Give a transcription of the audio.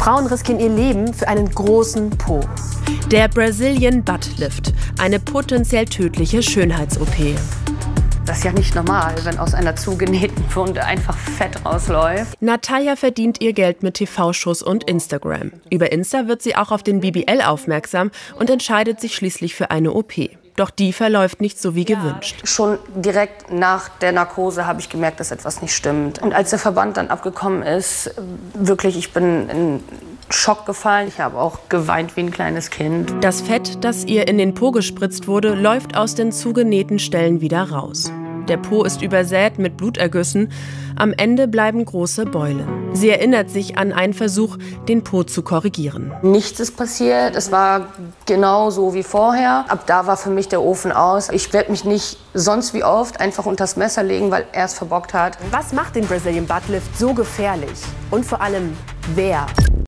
Frauen riskieren ihr Leben für einen großen Po. Der Brazilian Butt Lift, eine potenziell tödliche Schönheits-OP. Das ist ja nicht normal, wenn aus einer zugenähten Wunde einfach Fett rausläuft. Natalia verdient ihr Geld mit TV-Shows und Instagram. Über Insta wird sie auch auf den BBL aufmerksam und entscheidet sich schließlich für eine OP. Doch die verläuft nicht so wie gewünscht. Schon direkt nach der Narkose habe ich gemerkt, dass etwas nicht stimmt. Und als der Verband dann abgekommen ist, wirklich, ich bin in Schock gefallen. Ich habe auch geweint wie ein kleines Kind. Das Fett, das ihr in den Po gespritzt wurde, läuft aus den zugenähten Stellen wieder raus. Der Po ist übersät mit Blutergüssen. Am Ende bleiben große Beulen. Sie erinnert sich an einen Versuch, den Po zu korrigieren. Nichts ist passiert. Es war genau so wie vorher. Ab da war für mich der Ofen aus. Ich werde mich nicht sonst wie oft einfach unters Messer legen, weil er es verbockt hat. Was macht den Brazilian Butt Lift so gefährlich? Und vor allem, wer?